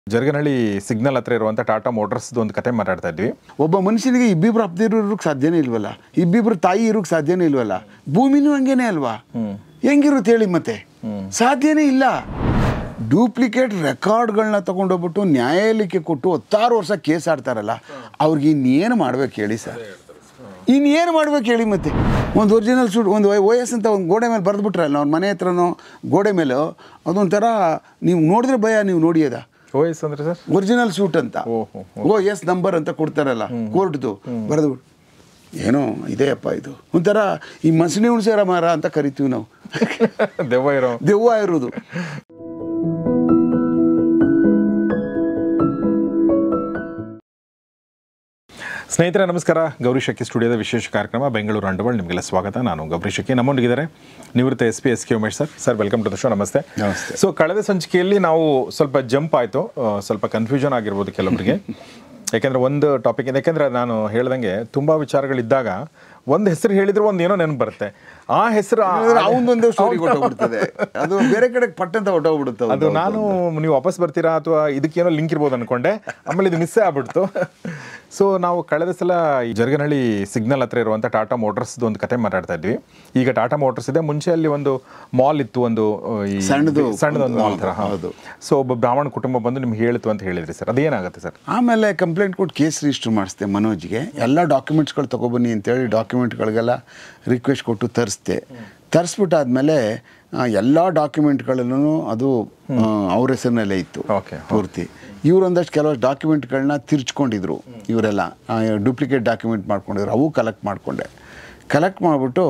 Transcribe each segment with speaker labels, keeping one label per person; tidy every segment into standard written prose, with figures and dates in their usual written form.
Speaker 1: Jaraganahalli signal ಹತ್ರ ಇರುವಂಥ ಟಾಟಾ ಮೋಟರ್ಸ್ದು ಒಂದು ಕತೆ ಮಾತಾಡ್ತಾ ಇದ್ವಿ.
Speaker 2: ಒಬ್ಬ ಮನುಷ್ಯನಿಗೆ ಇಬ್ಬಿಬ್ರು ಅಪ್ಪದಿರು ಇರೋಕ್ಕೆ ಸಾಧ್ಯನೇ ಇಲ್ವಲ್ಲ, ಇಬ್ಬಿಬ್ರು ತಾಯಿ ಇರೋಕ್ಕೆ ಸಾಧ್ಯನೇ ಇಲ್ವಲ್ಲ, ಭೂಮಿನೂ ಹಂಗೇನೆ ಅಲ್ವಾ? ಹೆಂಗಿರುತ್ತೆ ಹೇಳಿ? ಮತ್ತೆ ಸಾಧ್ಯನೇ ಇಲ್ಲ. ಡೂಪ್ಲಿಕೇಟ್ ರೆಕಾರ್ಡ್ಗಳನ್ನ ತೊಗೊಂಡೋಗ್ಬಿಟ್ಟು ನ್ಯಾಯಾಲಯಕ್ಕೆ ಕೊಟ್ಟು 16 ವರ್ಷ ಕೇಸ್ ಆಡ್ತಾರಲ್ಲ, ಅವ್ರಿಗೆ ಇನ್ನೇನು ಮಾಡ್ಬೇಕು ಹೇಳಿ ಸರ್? ಇನ್ನೇನು ಮಾಡ್ಬೇಕು ಹೇಳಿ? ಮತ್ತೆ ಒಂದು ಒರಿಜಿನಲ್ ಸೂಟ್, ಒಂದು OS ಅಂತ ಒಂದು ಗೋಡೆ ಮೇಲೆ ಬರೆದ್ಬಿಟ್ರಲ್ಲ ಅವ್ರ ಮನೆ ಹತ್ರನೋ ಗೋಡೆ ಮೇಲೆ, ಅದೊಂಥರ ನೀವು ನೋಡಿದ್ರೆ ಭಯ. ನೀವು ನೋಡಿಯದ
Speaker 1: OS ಅಂದರೆ ಸರ್
Speaker 2: ಒರಿಜಿನಲ್ ಸೂಟ್ ಅಂತ OS ನಂಬರ್ ಅಂತ ಕೊಡ್ತಾರಲ್ಲ ಕೋರ್ಟ್ದು, ಬರೆದು ಏನೋ ಇದೆಯಪ್ಪ ಇದು ಒಂಥರ ಈ ಮಸಣಿ ಹುಣಸೇರ ಮರ ಅಂತ ಕರಿತೀವಿ ನಾವು. ದೆವ್ವ ಇರೋದು.
Speaker 1: ಸ್ನೇಹಿತರೆ ನಮಸ್ಕಾರ. ಗೌರಿ ಶಕ್ಕಿ ಸ್ಟುಡಿಯೋದ ವಿಶೇಷ ಕಾರ್ಯಕ್ರಮ ಬೆಂಗಳೂರು ಅಂಡರ್ವರ್ಲ್ಡ್ ನಿಮಗೆಲ್ಲ ಸ್ವಾಗತ. ನಾನು ಗೌರಿ ಶಕ್ಕಿ. ನಮ್ಮೊಂದಿಗಿದ್ದಾರೆ ನಿವೃತ್ತ SP SK Umesh sir. Welcome to the show. ನಮಸ್ತೆ.
Speaker 2: ನಮಸ್ತೆ.
Speaker 1: ಸೊ ಕಳೆದ ಸಂಚಿಕೆಯಲ್ಲಿ ನಾವು ಸ್ವಲ್ಪ ಜಂಪ್ ಆಯಿತು, ಸ್ವಲ್ಪ ಕನ್ಫ್ಯೂಷನ್ ಆಗಿರ್ಬೋದು ಕೆಲವರಿಗೆ. ಯಾಕೆಂದರೆ ಒಂದು ಟಾಪಿಕ್ ಇದೆ, ಯಾಕೆಂದರೆ ನಾನು ಹೇಳ್ದಂಗೆ ತುಂಬ ವಿಚಾರಗಳಿದ್ದಾಗ ಒಂದು ಹೆಸರು ಹೇಳಿದ್ರೆ ಒಂದು ಏನೋ ನೆನಪು ಬರುತ್ತೆ. ಆ ಹೆಸರು
Speaker 2: ಅವನೊಂದು ಸ್ಟೋರಿ ಹೊಟ್ಟೋಗ್ಬಿಡ್ತದೆ, ಅದು ಬೇರೆ ಕಡೆ ಪಟ್ಟಂತ ಹೊಟ್ಟೋಗ್ಬಿಡುತ್ತೆ.
Speaker 1: ಅದು ನಾನು ನೀವು ವಾಪಸ್ ಬರ್ತೀರಾ ಅಥವಾ ಇದಕ್ಕೇನೋ ಲಿಂಕ್ ಇರ್ಬೋದು ಅಂದ್ಕೊಂಡೆ, ಆಮೇಲೆ ಇದು ಮಿಸ್ಸೇ ಆಗ್ಬಿಡ್ತು. ಸೊ ನಾವು ಕಳೆದ ಸಲ ಈ ಜರಗನಹಳ್ಳಿ ಸಿಗ್ನಲ್ ಹತ್ರ ಇರುವಂಥ ಟಾಟಾ ಮೋಟರ್ಸ್ದು ಒಂದು ಕತೆ ಮಾತಾಡ್ತಾ ಇದ್ವಿ. ಈಗ ಟಾಟಾ ಮೋಟರ್ಸ್ ಇದೆ, ಮುಂಚೆ ಅಲ್ಲಿ ಒಂದು ಮಾಲ್ ಇತ್ತು, ಒಂದು ಸಣ್ಣದೊಂದು ಮಾಲ್ ಥರ. ಹೌದು. ಸೊ ಒಬ್ಬ ಬ್ರಾಹ್ಮಣ ಕುಟುಂಬ ಬಂದು ನಿಮ್ಗೆ ಹೇಳಿತು ಅಂತ ಹೇಳಿದ್ರಿ ಸರ್, ಅದೇನಾಗುತ್ತೆ ಸರ್?
Speaker 2: ಆಮೇಲೆ ಕಂಪ್ಲೇಂಟ್ ಕೊಟ್ಟು ಕೇಸ್ ರಿಜಿಸ್ಟರ್ ಮಾಡಿಸ್ದೆ ಮನೋಜ್ಗೆ. ಎಲ್ಲ ಡಾಕ್ಯುಮೆಂಟ್ಸ್ಗಳು ತೊಗೊಬನ್ನಿ ಅಂತೇಳಿ ಡಾಕ್ಯುಮೆಂಟ್ಗಳಿಗೆಲ್ಲ ರಿಕ್ವೆಸ್ಟ್ ಕೊಟ್ಟು ತರಿಸ್ಬಿಟ್ಟಾದ್ಮೇಲೆ ಎಲ್ಲ ಡಾಕ್ಯುಮೆಂಟ್ಗಳಲ್ಲೂ ಅದು ಅವ್ರ ಹೆಸರಿನಲ್ಲೇ ಇತ್ತು ಪೂರ್ತಿ. ಇವರೊಂದಷ್ಟು ಕೆಲವು ಡಾಕ್ಯುಮೆಂಟ್ಗಳನ್ನ ತಿರ್ಚ್ಕೊಂಡಿದ್ರು ಇವರೆಲ್ಲ, ಡೂಪ್ಲಿಕೇಟ್ ಡಾಕ್ಯುಮೆಂಟ್ ಮಾಡ್ಕೊಂಡಿದ್ರು. ಅವು ಕಲೆಕ್ಟ್ ಮಾಡಿಬಿಟ್ಟು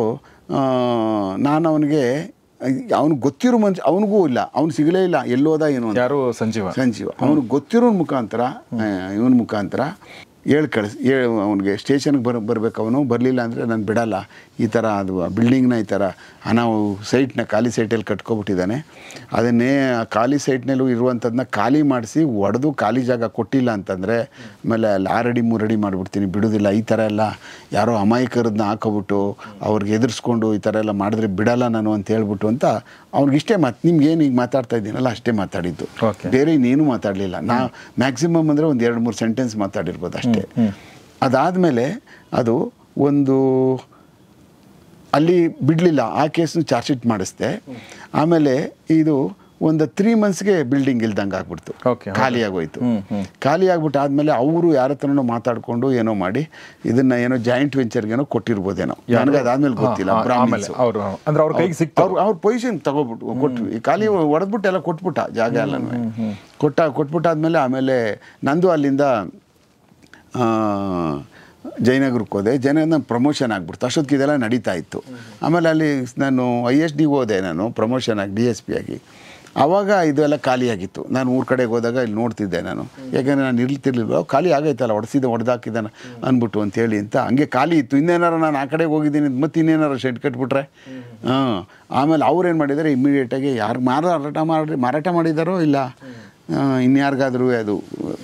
Speaker 2: ನಾನು ಅವನಿಗೆ ಅವ್ನಿಗೆ ಗೊತ್ತಿರೋ ಮನುಷ್ಯ, ಅವನಿಗೂ ಇಲ್ಲ, ಅವ್ನು ಸಿಗಲೇ ಇಲ್ಲ, ಎಲ್ಲೋದ ಏನು,
Speaker 1: ಯಾರು ಸಂಜೀವ
Speaker 2: ಅವ್ನಿಗೆ ಗೊತ್ತಿರೋ ಮುಖಾಂತರ ಇವನ ಮುಖಾಂತರ ಅವನಿಗೆ ಸ್ಟೇಷನ್ಗೆ ಬರಬೇಕು. ಅವನು ಬರಲಿಲ್ಲ ಅಂದರೆ ನಾನು ಬಿಡಲ್ಲ, ಈ ಥರ ಅದು ಬಿಲ್ಡಿಂಗ್ನ ಈ ಥರ ನಾವು ಸೈಟ್ನ ಖಾಲಿ ಸೈಟಲ್ಲಿ ಕಟ್ಕೊಬಿಟ್ಟಿದ್ದಾನೆ, ಅದನ್ನೇ ಖಾಲಿ ಸೈಟ್ನಲ್ಲೂ ಇರುವಂಥದ್ದನ್ನ ಖಾಲಿ ಮಾಡಿಸಿ ಒಡೆದು ಖಾಲಿ ಜಾಗ ಕೊಟ್ಟಿಲ್ಲ ಅಂತಂದರೆ ಆಮೇಲೆ ಅಲ್ಲಿ 6 ಅಡಿ 3 ಅಡಿ ಮಾಡಿಬಿಡ್ತೀನಿ, ಬಿಡೋದಿಲ್ಲ. ಈ ಥರ ಎಲ್ಲ ಯಾರೋ ಅಮಾಯಕರದನ್ನ ಹಾಕೋಬಿಟ್ಟು ಅವ್ರಿಗೆ ಎದುರಿಸ್ಕೊಂಡು ಈ ಥರ ಎಲ್ಲ ಮಾಡಿದ್ರೆ ಬಿಡಲ್ಲ ನಾನು ಅಂತ ಹೇಳ್ಬಿಟ್ಟು ಅಂತ ಅವ್ನಿಗಿಷ್ಟೇ ನಿಮ್ಗೇನು ಈಗ ಮಾತಾಡ್ತಾ ಇದ್ದೀನಲ್ಲ ಅಷ್ಟೇ ಮಾತಾಡಿದ್ದು, ಬೇರೆ ಇನ್ನೇನು ಮಾತಾಡಲಿಲ್ಲ. ನಾ ಮ್ಯಾಕ್ಸಿಮಮ್ ಅಂದರೆ ಒಂದು 2-3 ಸೆಂಟೆನ್ಸ್ ಮಾತಾಡಿರ್ಬೋದು ಅಷ್ಟೇ. ಅದಾದಮೇಲೆ ಅದು ಒಂದು ಅಲ್ಲಿ ಬಿಡಲಿಲ್ಲ, ಆ ಕೇಸನ್ನು ಚಾರ್ಜ್ ಶೀಟ್ ಮಾಡಿಸ್ದೆ. ಆಮೇಲೆ ಇದು ಒಂದು 3 ಮಂತ್ಸ್ಗೆ ಬಿಲ್ಡಿಂಗ್ ಇಲ್ದಂಗೆ ಆಗ್ಬಿಡ್ತು, ಖಾಲಿಯಾಗೋಯ್ತು. ಖಾಲಿ ಆಗ್ಬಿಟ್ಟು ಆದಮೇಲೆ ಅವರು ಯಾರ ಹತ್ರನೋ ಮಾತಾಡಿಕೊಂಡು ಏನೋ ಮಾಡಿ ಇದನ್ನು ಏನೋ ಜಾಯಿಂಟ್ ವೆಂಚರ್ಗೇನೋ ಕೊಟ್ಟಿರ್ಬೋದೇನೋ, ನನಗೆ ಅದಾದ್ಮೇಲೆ ಗೊತ್ತಿಲ್ಲ. ಅವ್ರ ಪೊಸಿಷನ್ ಕೊಟ್ವಿ, ಖಾಲಿ ಹೊಡೆದ್ಬಿಟ್ಟು ಎಲ್ಲ ಕೊಟ್ಬಿಟ್ಟ ಜಾಗ ಎಲ್ಲನೂ ಕೊಟ್ಬಿಟ್ಟಾದ್ಮೇಲೆ ಆಮೇಲೆ ನಂದು ಅಲ್ಲಿಂದ ಜಯನಗರಕ್ಕೆ ಹೋದೆ. ಜಯನಗರ ಪ್ರಮೋಷನ್ ಆಗಿಬಿಡ್ತು, ಅಷ್ಟೊತ್ತಿಗೆ ಇದೆಲ್ಲ ನಡೀತಾ ಇತ್ತು. ಆಮೇಲೆ ಅಲ್ಲಿ ನಾನು ISD ಹೋದೆ, ನಾನು ಪ್ರಮೋಷನ್ ಆಗಿ DSP ಆಗಿ. ಆವಾಗ ಇದೆಲ್ಲ ಖಾಲಿಯಾಗಿತ್ತು. ನಾನು ಊರ ಕಡೆಗೆ ಹೋದಾಗ ಇಲ್ಲಿ ನೋಡ್ತಿದ್ದೆ ನಾನು, ಯಾಕೆಂದರೆ ನಾನು ಇರ್ತಿರ್ಲಿಲ್ವ, ಖಾಲಿ ಆಗೈತಲ್ಲ, ಹೊಡೆದಾಕಿದ್ದಾನೆ ಅಂದ್ಬಿಟ್ಟು ಅಂತೇಳಿ ಅಂತ ಹಂಗೆ ಖಾಲಿ ಇತ್ತು. ಇನ್ನೇನಾರು ನಾನು ಆ ಕಡೆಗೆ ಹೋಗಿದ್ದೀನಿ ಮತ್ತು ಇನ್ನೇನಾರು ಶೆಡ್ ಕಟ್ಬಿಟ್ರೆ ಆಮೇಲೆ ಅವ್ರೇನು ಮಾಡಿದ್ದಾರೆ, ಇಮ್ಮಿಡಿಯೇಟಾಗಿ ಯಾರು ಮಾರಾಟ ಮಾಡಿದಾರೋ ಇಲ್ಲ ಇನ್ಯಾರಿಗಾದ್ರೂ ಅದು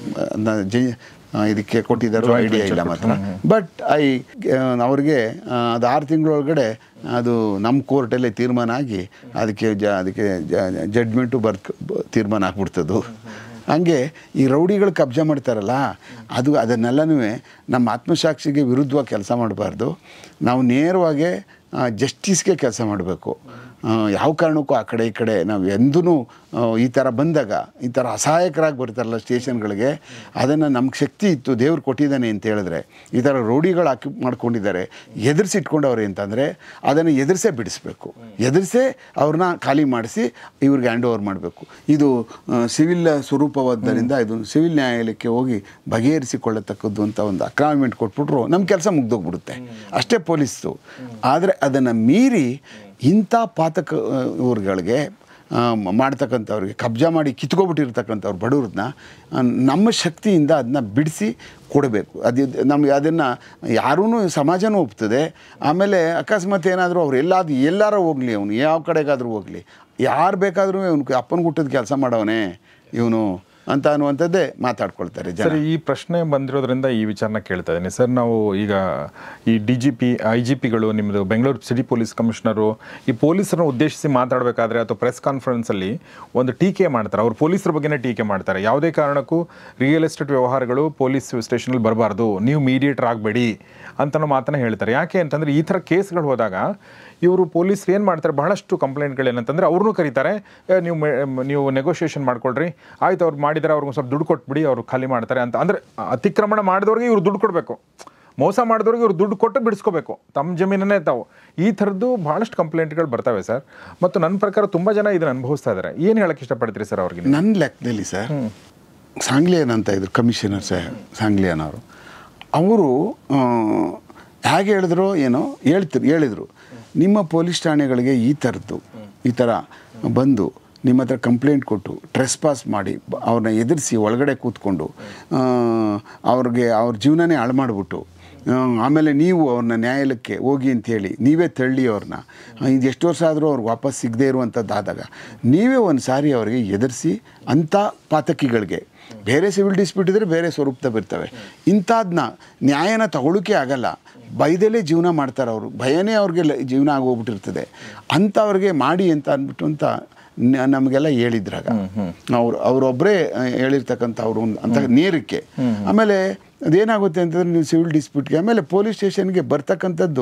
Speaker 2: ಇದಕ್ಕೆ ಕೊಟ್ಟಿದ್ದಾರೋ ಐಡಿಯಾ ಇಲ್ಲ ಮಾತ್ರ. ಬಟ್ ಅವ್ರಿಗೆ ಅದು 6 ತಿಂಗಳೊಳಗಡೆ ಅದು ನಮ್ಮ ಕೋರ್ಟಲ್ಲೇ ತೀರ್ಮಾನ ಆಗಿ ಅದಕ್ಕೆ ಜಡ್ಜ್ಮೆಂಟು ತೀರ್ಮಾನ ಆಗ್ಬಿಡ್ತದ್ದು. ಹಂಗೆ ಈ ರೌಡಿಗಳು ಕಬ್ಜಾ ಮಾಡ್ತಾರಲ್ಲ, ಅದನ್ನೆಲ್ಲನೂ ನಮ್ಮ ಆತ್ಮಸಾಕ್ಷಿಗೆ ವಿರುದ್ಧವಾಗಿ ಕೆಲಸ ಮಾಡಬಾರ್ದು. ನಾವು ನೇರವಾಗಿ ಜಸ್ಟಿಸ್ಗೆ ಕೆಲಸ ಮಾಡಬೇಕು. ಯಾವ ಕಾರಣಕ್ಕೂ ಆ ಕಡೆ ಈ ಕಡೆ ನಾವು ಎಂದೂ ಈ ಥರ ಬಂದಾಗ ಈ ಥರ ಅಸಹಾಯಕರಾಗಿ ಬರ್ತಾರಲ್ಲ ಸ್ಟೇಷನ್ಗಳಿಗೆ, ಅದನ್ನು ನಮ್ಗೆ ಶಕ್ತಿ ಇತ್ತು, ದೇವ್ರು ಕೊಟ್ಟಿದ್ದಾನೆ ಅಂತ ಹೇಳಿದ್ರೆ ಈ ಥರ ರೋಡಿಗಳು ಹಾಕಿ ಮಾಡ್ಕೊಂಡಿದ್ದಾರೆ, ಎದುರಿಸಿಟ್ಕೊಂಡವ್ರೆ ಅಂತಂದರೆ ಅದನ್ನು ಎದುರಿಸೇ ಬಿಡಿಸ್ಬೇಕು, ಎದುರಿಸೇ ಅವ್ರನ್ನ ಖಾಲಿ ಮಾಡಿಸಿ ಇವ್ರಿಗೆ ಹ್ಯಾಂಡ್ ಓವರ್ ಮಾಡಬೇಕು. ಇದು ಸಿವಿಲ್ ಸ್ವರೂಪವಾದ್ದರಿಂದ ಇದು ಸಿವಿಲ್ ನ್ಯಾಯಾಲಯಕ್ಕೆ ಹೋಗಿ ಬಗೆಹರಿಸಿಕೊಳ್ಳತಕ್ಕದ್ದು ಅಂತ ಒಂದು ಅಕ್ರಾಮೆಂಟ್ ಕೊಟ್ಬಿಟ್ರು ನಮ್ಮ ಕೆಲಸ ಮುಗ್ದೋಗ್ಬಿಡುತ್ತೆ, ಅಷ್ಟೇ ಪೊಲೀಸ್ದು. ಆದರೆ ಅದನ್ನು ಮೀರಿ ಇಂಥ ಪಾತಕ ಊರುಗಳಿಗೆ ಮಾಡ್ತಕ್ಕಂಥವ್ರಿಗೆ, ಕಬ್ಜಾ ಮಾಡಿ ಕಿತ್ಕೊಬಿಟ್ಟಿರ್ತಕ್ಕಂಥವ್ರು ಬಡವ್ರನ್ನ ನಮ್ಮ ಶಕ್ತಿಯಿಂದ ಅದನ್ನ ಬಿಡಿಸಿ ಕೊಡಬೇಕು. ಅದನ್ನು ಯಾರೂ ಸಮಾಜನೂ ಒಪ್ತದೆ. ಆಮೇಲೆ ಅಕಸ್ಮಾತ್ ಏನಾದರೂ ಅವ್ರು ಎಲ್ಲಾರು ಹೋಗಲಿ, ಅವನು ಯಾವ ಕಡೆಗಾದರೂ ಹೋಗಲಿ, ಯಾರು ಬೇಕಾದರೂ ಇವನು ಅಪ್ಪನ ಗುಟ್ಟದ ಕೆಲಸ ಮಾಡವನೇ, ಇವನು ಅಂತ ಅನ್ನುವಂಥದ್ದೇ ಮಾತಾಡ್ಕೊಳ್ತಾರೆ ಜನ.
Speaker 1: ಸರ್, ಈ ಪ್ರಶ್ನೆ ಬಂದಿರೋದ್ರಿಂದ ಈ ವಿಚಾರನ ಕೇಳ್ತಾ ಇದ್ದೀನಿ ಸರ್. ನಾವು ಈಗ ಈ DGP IGPಗಳು, ನಿಮ್ಮದು ಬೆಂಗಳೂರು ಸಿಟಿ ಪೊಲೀಸ್ ಕಮಿಷನರು ಈ ಪೊಲೀಸರನ್ನು ಉದ್ದೇಶಿಸಿ ಮಾತಾಡಬೇಕಾದ್ರೆ ಅಥವಾ ಪ್ರೆಸ್ ಕಾನ್ಫರೆನ್ಸಲ್ಲಿ ಒಂದು ಟೀಕೆ ಮಾಡ್ತಾರೆ, ಅವ್ರು ಪೊಲೀಸರ ಬಗ್ಗೆನೇ ಟೀಕೆ ಮಾಡ್ತಾರೆ. ಯಾವುದೇ ಕಾರಣಕ್ಕೂ ರಿಯಲ್ ಎಸ್ಟೇಟ್ ವ್ಯವಹಾರಗಳು ಪೊಲೀಸ್ ಸ್ಟೇಷನಲ್ಲಿ ಬರಬಾರ್ದು, ನೀವು ಮೀಡಿಯೇಟರ್ ಆಗಬೇಡಿ ಅಂತನೋ ಮಾತನ್ನ ಹೇಳ್ತಾರೆ. ಯಾಕೆ ಅಂತಂದರೆ ಈ ಥರ ಕೇಸ್ಗಳು ಹೋದಾಗ ಇವರು ಪೊಲೀಸರು ಏನು ಮಾಡ್ತಾರೆ, ಬಹಳಷ್ಟು ಕಂಪ್ಲೇಂಟ್ಗಳು ಏನಂತಂದರೆ ಅವ್ರನ್ನೂ ಕರೀತಾರೆ, ನೀವು ನೆಗೋಷಿಯೇಷನ್ ಮಾಡ್ಕೊಳ್ರಿ, ಆಯ್ತು ಅವ್ರು ಮಾಡಿದರೆ ಅವ್ರಿಗೆ ಸ್ವಲ್ಪ ದುಡ್ಡು ಕೊಟ್ಬಿಡಿ, ಅವರು ಖಾಲಿ ಮಾಡ್ತಾರೆ ಅಂತ. ಅಂದರೆ ಅತಿಕ್ರಮಣ ಮಾಡಿದವ್ರಿಗೆ ಇವ್ರು ದುಡ್ಡು ಕೊಡಬೇಕು, ಮೋಸ ಮಾಡಿದವ್ರಿಗೆ ಇವ್ರು ದುಡ್ಡು ಕೊಟ್ಟು ಬಿಡಿಸ್ಕೋಬೇಕು, ತಮ್ಮ ಜಮೀನನ್ನೇ ತಾವು. ಈ ಥರದ್ದು ಭಾಳಷ್ಟು ಕಂಪ್ಲೇಂಟ್ಗಳು ಬರ್ತವೆ ಸರ್. ಮತ್ತು ನನ್ನ ಪ್ರಕಾರ ತುಂಬ ಜನ ಇದನ್ನು ಅನುಭವಿಸ್ತಾ ಇದ್ದಾರೆ. ಏನು ಹೇಳಕ್ಕೆ ಇಷ್ಟಪಡ್ತೀರಿ ಸರ್ ಅವ್ರಿಗೆ?
Speaker 2: ನನ್ನ ಲೆಕ್ಕದಲ್ಲಿ ಸರ್, ಸಾಂಗ್ಲಿಯನ್ ಅಂತ ಇದ್ರು ಕಮಿಷನರ್ ಸಾಂಗ್ಲಿಯನ್ ಅವರು ಹೇಗೆ ಹೇಳಿದ್ರು ಏನೋ ಹೇಳಿದರು, ನಿಮ್ಮ ಪೊಲೀಸ್ ಠಾಣೆಗಳಿಗೆ ಈ ಥರ ಬಂದು ನಿಮ್ಮ ಹತ್ರ ಕಂಪ್ಲೇಂಟ್ ಕೊಟ್ಟು ಟ್ರೆಸ್ಪಾಸ್ ಮಾಡಿ ಅವ್ರನ್ನ ಎದುರಿಸಿ ಒಳಗಡೆ ಕೂತ್ಕೊಂಡು ಅವ್ರ ಜೀವನನೇ ಹಾಳು ಮಾಡಿಬಿಟ್ಟು ಆಮೇಲೆ ನೀವು ಅವ್ರನ್ನ ನ್ಯಾಯಾಲಯಕ್ಕೆ ಹೋಗಿ ಅಂಥೇಳಿ ನೀವೇ ತಳ್ಳಿ ಅವ್ರನ್ನ ಇದು ಎಷ್ಟು ವರ್ಷ ಆದರೂ ಅವ್ರಿಗೆ ವಾಪಸ್ ಸಿಗದೇ ಇರುವಂಥದ್ದಾದಾಗ ನೀವೇ ಒಂದು ಸಾರಿ ಅವರಿಗೆ ಎದುರಿಸಿ ಅಂಥ ಪಾತಕಿಗಳಿಗೆ, ಬೇರೆ ಸಿವಿಲ್ ಡಿಸ್ಪ್ಯೂಟ್ ಇದ್ದರೆ ಬೇರೆ ಸ್ವರೂಪದ ಬರ್ತವೆ, ಇಂಥದನ್ನ ನ್ಯಾಯನ ತಗೊಳ್ಳೋಕ್ಕೆ ಆಗಲ್ಲ, ಭಯದಲ್ಲೇ ಜೀವನ ಮಾಡ್ತಾರೆ ಅವರು, ಭಯನೇ ಅವ್ರಿಗೆ ಜೀವನ ಆಗೋಗ್ಬಿಟ್ಟಿರ್ತದೆ ಅಂಥವ್ರಿಗೆ ಮಾಡಿ ಅಂತ ಅಂದ್ಬಿಟ್ಟು ಅಂತ ನಮಗೆಲ್ಲ ಹೇಳಿದ್ರಾಗ ಅವರೊಬ್ಬರೇ ಹೇಳಿರ್ತಕ್ಕಂಥ ಅವರು ಅಂತ ನೇರಕ್ಕೆ. ಆಮೇಲೆ ಅದೇನಾಗುತ್ತೆ ಅಂತಂದರೆ ನೀವು ಸಿವಿಲ್ ಡಿಸ್ಪ್ಯೂಟ್ಗೆ ಆಮೇಲೆ ಪೊಲೀಸ್ ಸ್ಟೇಷನ್ಗೆ ಬರ್ತಕ್ಕಂಥದ್ದು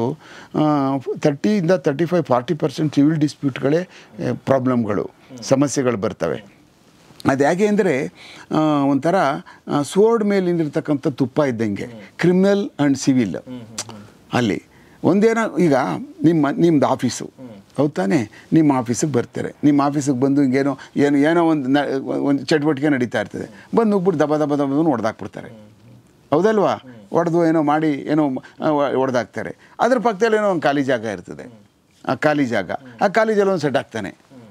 Speaker 2: 30-35-40% ಸಿವಿಲ್ ಡಿಸ್ಪ್ಯೂಟ್ಗಳೇ ಪ್ರಾಬ್ಲಮ್ಗಳು, ಸಮಸ್ಯೆಗಳು ಬರ್ತವೆ. ಅದು ಹೇಗೆ ಅಂದರೆ ಒಂಥರ ಸೋರ್ಡ್ ಮೇಲಿರ್ತಕ್ಕಂಥ ತುಪ್ಪ ಇದ್ದಂಗೆ, ಕ್ರಿಮಿನಲ್ ಆ್ಯಂಡ್ ಸಿವಿಲ್. ಅಲ್ಲಿ ಒಂದೇನೋ ಈಗ ನಿಮ್ಮದು ಆಫೀಸು ಹೌದಾನೆ, ನಿಮ್ಮ ಆಫೀಸಿಗೆ ಬರ್ತಾರೆ, ನಿಮ್ಮ ಆಫೀಸಿಗೆ ಬಂದು ಏನೋ ಒಂದು ಚಟುವಟಿಕೆ ನಡೀತಾ ಇರ್ತದೆ, ಬಂದು ಹೋಗ್ಬಿಟ್ಟು ದಬ ಹೊಡೆದಾಕ್ಬಿಡ್ತಾರೆ, ಹೌದಲ್ವಾ? ಹೊಡೆದು ಏನೋ ಮಾಡಿ ಹೊಡೆದಾಕ್ತಾರೆ. ಅದ್ರ ಪಕ್ಕದಲ್ಲಿ ಏನೋ ಒಂದು ಖಾಲಿ ಜಾಗ ಇರ್ತದೆ, ಆ ಖಾಲಿ ಜಾಗದಲ್ಲಿ ಒಂದು ಸೆಟ್ ಹಾಕ್ತಾನೆ.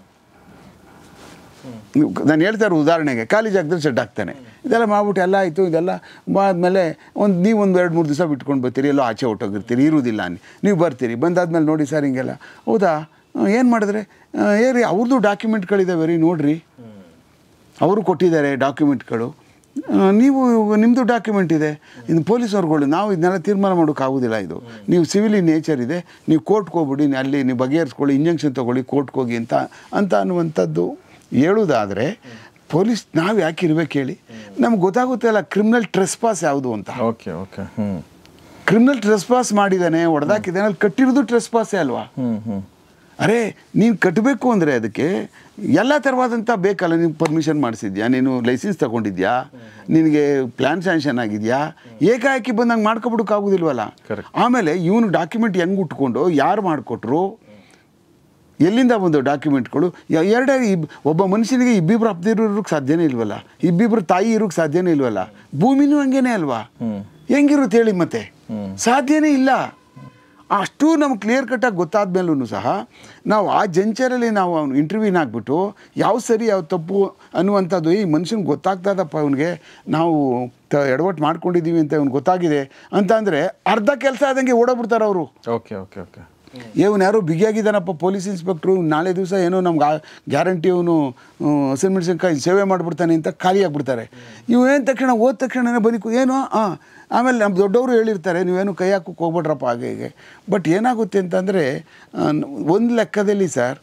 Speaker 2: ನಾನು ಹೇಳ್ತಾರೆ ಉದಾಹರಣೆಗೆ, ಖಾಲಿ ಜಾಗದಲ್ಲಿ ಸೆಟ್ ಹಾಕ್ತಾನೆ. ಇದೆಲ್ಲ ಮಾಡ್ಬಿಟ್ಟು ಎಲ್ಲ ಆಯಿತು, ಇದೆಲ್ಲ ಆದಮೇಲೆ ನೀವು ಒಂದು 2-3 ದಿವಸ ಬಿಟ್ಕೊಂಡು ಬರ್ತೀರಿ, ಎಲ್ಲೋ ಆಚೆ ಹೊಟ್ಟೋಗಿರ್ತೀರಿ, ಇರುವುದಿಲ್ಲ ನೀವು ಬರ್ತೀರಿ. ಬಂದಾದ್ಮೇಲೆ ನೋಡಿ ಸರ್ ಹಿಂಗೆಲ್ಲ, ಹೌದಾ ಏನು ಮಾಡಿದ್ರೆ ಅವ್ರದ್ದು ಡಾಕ್ಯುಮೆಂಟ್ಗಳಿದ್ದಾವೆ ರೀ, ನೋಡಿರಿ ಅವರು ಕೊಟ್ಟಿದ್ದಾರೆ ಡಾಕ್ಯುಮೆಂಟ್ಗಳು, ನೀವು ನಿಮ್ಮದು ಡಾಕ್ಯುಮೆಂಟ್ ಇದೆ, ಇನ್ನು ಪೊಲೀಸವ್ರುಗಳು ನಾವು ಇದನ್ನೆಲ್ಲ ತೀರ್ಮಾನ ಮಾಡೋಕ್ಕಾಗೋದಿಲ್ಲ, ಇದು ನೀವು ಸಿವಿಲಿ ನೇಚರ್ ಇದೆ, ನೀವು ಕೋರ್ಟ್ಗೆ ಹೋಗ್ಬಿಡಿ, ಅಲ್ಲಿ ನೀವು ಬಗೆಹರಿಸ್ಕೊಳ್ಳಿ, ಇಂಜೆಕ್ಷನ್ ತೊಗೊಳ್ಳಿ, ಕೋರ್ಟ್ಗೆ ಹೋಗಿ ಅಂತ ಅನ್ನುವಂಥದ್ದು ಹೇಳೋದಾದರೆ ಪೊಲೀಸ್ ನಾವು ಯಾಕೆ ಇರ್ಬೇಕು ಹೇಳಿ? ನಮ್ಗೆ ಗೊತ್ತಾಗುತ್ತೆ ಅಲ್ಲ ಕ್ರಿಮಿನಲ್ ಟ್ರೆಸ್ಪಾಸ್ ಯಾವುದು ಅಂತ. ಕ್ರಿಮಿನಲ್ ಟ್ರೆಸ್ಪಾಸ್ ಮಾಡಿದ್ದಾನೆ, ಹೊಡೆದಾಕಿದ್ದಾನೆ, ಅಲ್ಲಿ ಕಟ್ಟಿರೋದು ಟ್ರೆಸ್ಪಾಸೇ ಅಲ್ವಾ? ಅರೆ ನೀನು ಕಟ್ಟಬೇಕು ಅಂದರೆ ಅದಕ್ಕೆ ಎಲ್ಲ ಥರವಾದಂಥ ಬೇಕಲ್ಲ, ನೀವು ಪರ್ಮಿಷನ್ ಮಾಡಿಸಿದ್ಯಾ, ನೀನು ಲೈಸೆನ್ಸ್ ತಗೊಂಡಿದ್ಯಾ, ನಿನಗೆ ಪ್ಲ್ಯಾನ್ ಸ್ಯಾಂಕ್ಷನ್ ಆಗಿದೆಯಾ, ಏಕಾಏಕಿ ಬಂದಂಗೆ ಮಾಡ್ಕೊಬಿಡೋಕ್ಕಾಗೋದಿಲ್ವಲ್ಲ. ಆಮೇಲೆ ಇವನು ಡಾಕ್ಯುಮೆಂಟ್ ಹೆಂಗೆ ಉಟ್ಕೊಂಡು ಯಾರು ಮಾಡಿಕೊಟ್ರು, ಎಲ್ಲಿಂದ ಬಂದು ಡಾಕ್ಯುಮೆಂಟ್ಗಳು, ಒಬ್ಬ ಮನುಷ್ಯನಿಗೆ ಇಬ್ಬಿಬ್ರು ಅಪ್ದಿರೋಕ್ಕೆ ಸಾಧ್ಯನೇ ಇಲ್ವಲ್ಲ, ಇಬ್ಬಿಬ್ರು ತಾಯಿ ಇರೋಕ್ಕೆ ಸಾಧ್ಯನೇ ಇಲ್ವಲ್ಲ, ಭೂಮಿನೂ ಹಂಗೇನೆ ಅಲ್ವಾ, ಹೆಂಗಿರುತ್ತೆ ಹೇಳಿ? ಮತ್ತೆ ಸಾಧ್ಯನೇ ಇಲ್ಲ. ಅಷ್ಟು ನಮ್ಗೆ ಕ್ಲಿಯರ್ ಕಟ್ಟಾಗಿ ಗೊತ್ತಾದ ಮೇಲೂ ಸಹ ನಾವು ಆ ಜಂಚರಲ್ಲಿ ನಾವು ಅವ್ನು ಇಂಟರ್ವ್ಯೂನ ಹಾಕ್ಬಿಟ್ಟು ಯಾವ ಸರಿ ಯಾವ ತಪ್ಪು ಅನ್ನುವಂಥದ್ದು ಈ ಮನುಷ್ಯನಿಗೆ ಗೊತ್ತಾಗ್ತದಪ್ಪ, ಅವನಿಗೆ ನಾವು ಎಡವಟ್ಟು ಮಾಡ್ಕೊಂಡಿದ್ದೀವಿ ಅಂತ ಅವ್ನಿಗೆ ಗೊತ್ತಾಗಿದೆ ಅಂತ ಅಂದರೆ ಅರ್ಧ ಕೆಲಸ ಆದಂಗೆ ಓಡೋಗ್ಬಿಡ್ತಾರೆ ಅವರು. ಇವನು ಯಾರೋ ಬಿಗಿಯಾಗಿದ್ದಾನಪ್ಪ ಪೊಲೀಸ್ ಇನ್ಸ್ಪೆಕ್ಟ್ರು, ನಾಳೆ ದಿವಸ ಏನೋ ನಮ್ಗೆ ಗ್ಯಾರಂಟಿ ಅವನು ಹಸಿಮೆಣಸಿನ್ಕಾಯಿ ಸೇವೆ ಮಾಡಿಬಿಡ್ತಾನೆ ಅಂತ ಖಾಲಿ ಆಗಿಬಿಡ್ತಾರೆ. ಇವೇನು ತಕ್ಷಣ ಹೋದ ತಕ್ಷಣನೇ ಬದುಕು ಏನೋ ಆಮೇಲೆ ನಮ್ಮ ದೊಡ್ಡವರು ಹೇಳಿರ್ತಾರೆ ನೀವೇನು ಕೈ ಹಾಕೋಕ್ಕೆ ಹೋಗ್ಬಿಟ್ರಪ್ಪ ಹಾಗೆ ಹೀಗೆ. ಬಟ್ ಏನಾಗುತ್ತೆ ಅಂತಂದರೆ ಒಂದು ಲೆಕ್ಕದಲ್ಲಿ ಸರ್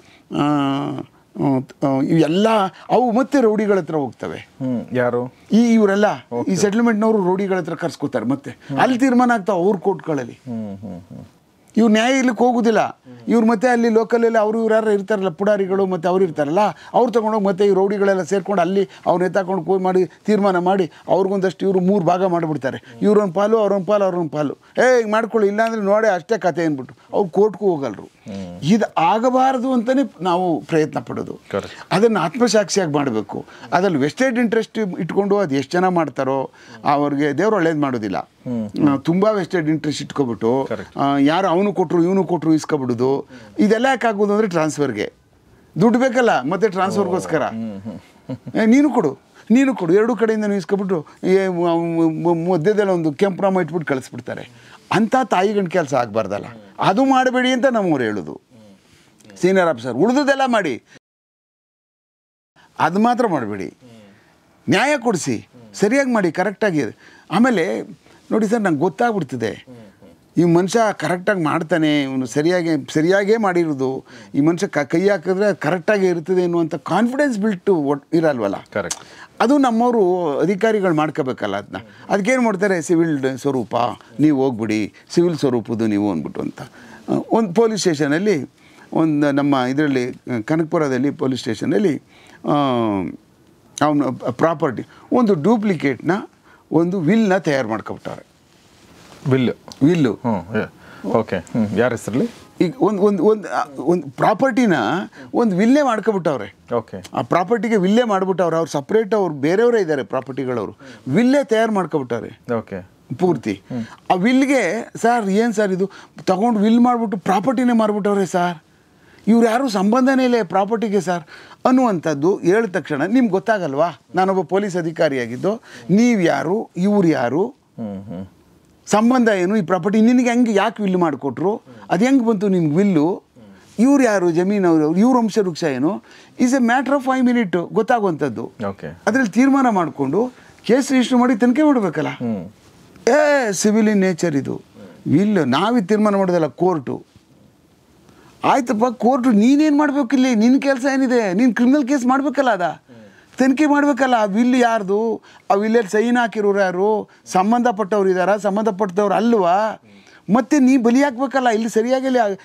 Speaker 2: ಇವೆಲ್ಲ ಅವು ಮತ್ತೆ ರೌಡಿಗಳ ಹತ್ರ ಹೋಗ್ತವೆ.
Speaker 1: ಯಾರು
Speaker 2: ಇವರೆಲ್ಲ ಈ ಸೆಟ್ಲ್ಮೆಂಟ್ನವರು ರೌಡಿಗಳ ಹತ್ರ ಕರ್ಸ್ಕೋತಾರೆ, ಮತ್ತೆ ಅಲ್ಲಿ ತೀರ್ಮಾನ ಆಗ್ತಾವೆ ಅವ್ರ ಕೋರ್ಟ್ಗಳಲ್ಲಿ. ಇವ್ರು ನ್ಯಾಯಾಲಯಕ್ಕೆ ಹೋಗೋದಿಲ್ಲ, ಇವ್ರು ಮತ್ತೆ ಅಲ್ಲಿ ಲೋಕಲಲ್ಲಿ ಅವರು ಇವ್ರು ಯಾರು ಇರ್ತಾರಲ್ಲ ಪುಡಾರಿಗಳು, ಮತ್ತು ಅವ್ರು ಇರ್ತಾರಲ್ಲ ಅವ್ರು ತೊಗೊಂಡೋಗಿ ಮತ್ತೆ ಈ ರೌಡಿಗಳೆಲ್ಲ ಸೇರ್ಕೊಂಡು ಅಲ್ಲಿ ಅವ್ರನ್ನ ಎತ್ತಾಕೊಂಡು ಹೋಗಿ ಮಾಡಿ ತೀರ್ಮಾನ ಮಾಡಿ ಅವ್ರಿಗೊಂದಷ್ಟು ಇವರು 3 ಭಾಗ ಮಾಡಿಬಿಡ್ತಾರೆ, ಇವ್ರೊಂದು ಪಾಲು ಅವ್ರೊಂದು ಪಾಲು ಹಿಂಗೆ ಮಾಡ್ಕೊಳ್ಳಿ, ಇಲ್ಲಾಂದರೆ ನೋಡೇ ಅಷ್ಟೇ ಕತೆ ಅಂದ್ಬಿಟ್ಟು ಅವ್ರು ಕೋರ್ಟ್ಗೂ ಹೋಗಲ್ರು. ಇದು ಆಗಬಾರದು ಅಂತಲೇ ನಾವು ಪ್ರಯತ್ನ ಪಡೋದು. ಅದನ್ನು ಆತ್ಮಸಾಕ್ಷಿಯಾಗಿ ಮಾಡಬೇಕು. ಅದ್ರಲ್ಲಿ ವೆಸ್ಟೆಡ್ ಇಂಟ್ರೆಸ್ಟ್ ಇಟ್ಕೊಂಡು ಅದು ಎಷ್ಟು ಜನ ಮಾಡ್ತಾರೋ ಅವ್ರಿಗೆ ದೇವ್ರು ಒಳ್ಳೇದು ಮಾಡೋದಿಲ್ಲ. ತುಂಬ ವೆಸ್ಟೆಡ್ ಇಂಟ್ರೆಸ್ಟ್ ಇಟ್ಕೊಬಿಟ್ಟು ಯಾರು ಅವನು ಕೊಟ್ಟರು ಇಸ್ಕೊಬಿಡೋದು, ಇದೆಲ್ಲ ಯಾಕಾಗೋದು ಅಂದರೆ ಟ್ರಾನ್ಸ್ಫರ್ಗೆ ದುಡ್ಡು ಬೇಕಲ್ಲ, ಮತ್ತೆ ಟ್ರಾನ್ಸ್ಫರ್ಗೋಸ್ಕರ ನೀನು ಕೊಡು ಎರಡೂ ಕಡೆಯಿಂದ ನೀವು ಇಸ್ಕೊಬಿಟ್ಟು ಮಧ್ಯದಲ್ಲಿ ಒಂದು ಕೆಂಪುರಾಮ ಇಟ್ಬಿಟ್ಟು ಕಳಿಸ್ಬಿಡ್ತಾರೆ. ಅಂಥ ತಾಯಿಗಂಡು ಕೆಲಸ ಆಗಬಾರ್ದಲ್ಲ, ಅದು ಮಾಡಬೇಡಿ ಅಂತ ನಮ್ಮವ್ರು ಹೇಳೋದು. ಸೀನಿಯರ್ ಆಫೀಸರ್ ಉಳಿದದೆಲ್ಲ ಮಾಡಿ, ಅದು ಮಾತ್ರ ಮಾಡಬೇಡಿ. ನ್ಯಾಯ ಕೊಡಿಸಿ, ಸರಿಯಾಗಿ ಮಾಡಿ, ಕರೆಕ್ಟಾಗಿ. ಆಮೇಲೆ ನೋಡಿ ಸರ್, ನಂಗೆ ಗೊತ್ತಾಗ್ಬಿಡ್ತದೆ ಈ ಮನುಷ್ಯ ಕರೆಕ್ಟಾಗಿ ಮಾಡ್ತಾನೆ, ಇವನು ಸರಿಯಾಗೇ ಮಾಡಿರೋದು, ಈ ಮನುಷ್ಯ ಕೈ ಹಾಕಿದ್ರೆ ಕರೆಕ್ಟಾಗಿ ಇರ್ತದೆ ಅನ್ನುವಂಥ ಕಾನ್ಫಿಡೆನ್ಸ್ ಬಿಲ್ಟು ಇರಲ್ವಲ್ಲ.
Speaker 1: ಕರೆಕ್ಟ್.
Speaker 2: ಅದು ನಮ್ಮವರು ಅಧಿಕಾರಿಗಳು ಮಾಡ್ಕೋಬೇಕಲ್ಲ ಅದನ್ನ. ಅದಕ್ಕೇನು ಮಾಡ್ತಾರೆ, ಸಿವಿಲ್ ಸ್ವರೂಪ ನೀವು ಹೋಗ್ಬಿಡಿ, ಸಿವಿಲ್ ಸ್ವರೂಪದ್ದು ನೀವು ಅಂದ್ಬಿಟ್ಟು ಅಂತ. ಒಂದು ಪೊಲೀಸ್ ಸ್ಟೇಷನಲ್ಲಿ, ಒಂದು ನಮ್ಮ ಇದರಲ್ಲಿ ಕನಕಪುರದಲ್ಲಿ ಪೊಲೀಸ್ ಸ್ಟೇಷನಲ್ಲಿ ಅವನು ಪ್ರಾಪರ್ಟಿ ಒಂದು ಡೂಪ್ಲಿಕೇಟ್ನ ಒಂದು ವಿಲ್ನ ತಯಾರು ಮಾಡ್ಕೊಬಿಟ್ಟವ್ರೆ. Will
Speaker 1: okay. ಯಾರ ಹೆಸರಲ್ಲಿ?
Speaker 2: ಈಗ ಒಂದು ಪ್ರಾಪರ್ಟಿನ ಒಂದು ವಿಲ್ಲೇ ಮಾಡ್ಕೊಬಿಟ್ಟವ್ರೆ.
Speaker 1: ಓಕೆ.
Speaker 2: ಆ ಪ್ರಾಪರ್ಟಿಗೆ ವಿಲ್ಲೇ ಮಾಡ್ಬಿಟ್ಟವ್ರೆ. ಅವ್ರು ಸಪ್ರೇಟ್, ಅವ್ರು ಬೇರೆಯವರೇ ಇದ್ದಾರೆ ಪ್ರಾಪರ್ಟಿಗಳವರು, ವಿಲ್ಲೇ ತಯಾರು ಮಾಡ್ಕೊಬಿಟ್ಟವ್ರೆ.
Speaker 1: ಓಕೆ.
Speaker 2: ಪೂರ್ತಿ ಆ ವಿಲ್ಗೆ ಸರ್ ಏನು ಸರ್ ಇದು ತಗೊಂಡು ವಿಲ್ ಮಾಡಿಬಿಟ್ಟು ಪ್ರಾಪರ್ಟಿನೇ ಮಾರ್ಬಿಟ್ಟವ್ರೆ ಸರ್, ಇವ್ರು ಯಾರು ಸಂಬಂಧನೇ ಇಲ್ಲ ಪ್ರಾಪರ್ಟಿಗೆ ಸರ್ ಅನ್ನುವಂಥದ್ದು ಹೇಳಿದ ತಕ್ಷಣ ನಿಮ್ಗೆ ಗೊತ್ತಾಗಲ್ವಾ? ನಾನೊಬ್ಬ ಪೊಲೀಸ್ ಅಧಿಕಾರಿಯಾಗಿದ್ದು, ನೀವು ಯಾರು, ಇವ್ರು ಯಾರು, ಸಂಬಂಧ ಏನು, ಈ ಪ್ರಾಪರ್ಟಿ ನಿನಗೆ ಹೆಂಗೆ ಯಾಕೆ ವಿಲ್ ಮಾಡಿಕೊಟ್ರು, ಅದು ಹೆಂಗೆ ಬಂತು ನಿಮ್ಗೆ ವಿಲ್ಲು, ಇವ್ರು ಯಾರು, ಜಮೀನವರು, ಇವ್ರ ವಂಶವೃಕ್ಷ ಏನು, is a matter of 5 minutes ಗೊತ್ತಾಗುವಂಥದ್ದು. ಅದರಲ್ಲಿ ತೀರ್ಮಾನ ಮಾಡಿಕೊಂಡು ಕೇಸ್ ರಿಜಿಸ್ಟರ್ ಮಾಡಿ ತನಿಖೆ ಮಾಡಬೇಕಲ್ಲ. ಸಿವಿಲ್ ಇನ್ ನೇಚರ್ ಇದು. ವಿಲ್ ನಾವೇ ತೀರ್ಮಾನ ಮಾಡೋದಲ್ಲ, ಕೋರ್ಟು. ಆಯ್ತಪ್ಪ, ಕೋರ್ಟು ನೀನೇನು ಮಾಡಬೇಕು ಇಲ್ಲಿ, ನಿನ್ನ ಕೆಲಸ ಏನಿದೆ, ನೀನು ಕ್ರಿಮಿನಲ್ ಕೇಸ್ ಮಾಡಬೇಕಲ್ಲ, ತನಿಖೆ ಮಾಡಬೇಕಲ್ಲ. ಆ ವಿಲ್ ಯಾರ್ದು, ಆ ವಿಲ್ಲಲ್ಲಿ ಸೈನ್ ಹಾಕಿರೋರು ಯಾರು, ಸಂಬಂಧಪಟ್ಟವ್ರು ಇದ್ದಾರಾ, ಸಂಬಂಧಪಟ್ಟವ್ರು ಅಲ್ವಾ, ಮತ್ತು ನೀ ಬಲಿ ಹಾಕ್ಬೇಕಲ್ಲ. ಇಲ್ಲಿ ಸರಿಯಾಗಿ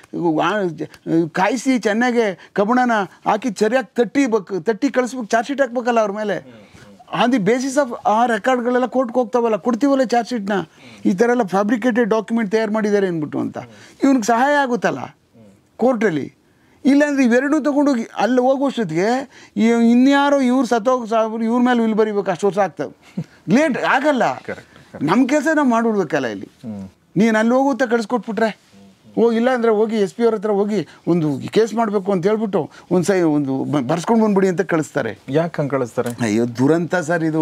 Speaker 2: ಕಾಯಿಸಿ ಚೆನ್ನಾಗೆ ಕಬ್ಬಣನ ಹಾಕಿ ಸರಿಯಾಗಿ ತಟ್ಟಿ ಕಳಿಸ್ಬೇಕು, ಚಾರ್ಜ್ ಶೀಟ್ ಹಾಕ್ಬೇಕಲ್ಲ ಅವ್ರ ಮೇಲೆ. ಆನ್ ದಿ ಬೇಸಿಸ್ ಆಫ್ ಆ ರೆಕಾರ್ಡ್ಗಳೆಲ್ಲ ಕೋರ್ಟ್ಗೆ ಹೋಗ್ತಾವಲ್ಲ, ಕೊಡ್ತೀವಲ್ಲ ಚಾರ್ಜ್ ಶೀಟ್ನ, ಈ ಥರ ಎಲ್ಲ ಫ್ಯಾಬ್ರಿಕೇಟೆಡ್ ಡಾಕ್ಯುಮೆಂಟ್ ತಯಾರು ಮಾಡಿದ್ದಾರೆ ಅಂದ್ಬಿಟ್ಟು ಅಂತ ಇವ್ನಿಗೆ ಸಹಾಯ ಆಗುತ್ತಲ್ಲ ಕೋರ್ಟಲ್ಲಿ. ಇಲ್ಲಾಂದ್ರೆ ಇವೆರಡೂ ತೊಗೊಂಡೋಗಿ ಅಲ್ಲಿ ಹೋಗುವಷ್ಟೊತ್ತಿಗೆ ಇನ್ಯಾರೋ ಇವ್ರು ಇವ್ರ ಮೇಲೆ ವಿಲ್ ಬರೀಬೇಕು, ಅಷ್ಟು ವರ್ಷ ಆಗ್ತವೆ, ಲೇಟ್ ಆಗಲ್ಲ. ನಮ್ಮ ಕೆಲಸ ನಾವು ಮಾಡಿಬಿಡ್ಬೇಕಲ್ಲ ಇಲ್ಲಿ. ನೀನು ಅಲ್ಲಿ ಹೋಗುತ್ತಾ ಕಳಿಸ್ಕೊಟ್ಬಿಟ್ರೆ ಹೋಗಿಲ್ಲ ಅಂದರೆ ಹೋಗಿ SP ಅವ್ರ ಹತ್ರ ಹೋಗಿ ಒಂದು ಕೇಸ್ ಮಾಡಬೇಕು ಅಂತ ಹೇಳ್ಬಿಟ್ಟು ಒಂದು ಬರ್ಸ್ಕೊಂಡು ಬಂದ್ಬಿಡಿ ಅಂತ ಕಳಿಸ್ತಾರೆ.
Speaker 1: ಯಾಕೆ ಹಂಗೆ ಕಳಿಸ್ತಾರೆ?
Speaker 2: ಅಯ್ಯೋ ದುರಂತ ಸರ್ ಇದು.